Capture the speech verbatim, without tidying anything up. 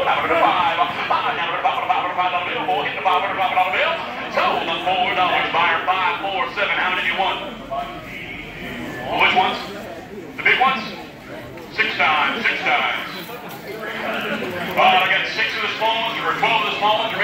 five hundred five. Five down to five hundred five dollar bill. Four hit the five hundred five dollar bill. Sold on four dollars. Buyer five, four, seven. How many do you want? Which ones? The big ones? Six times. Six times. Well, I got six of the small ones or twelve of the small ones.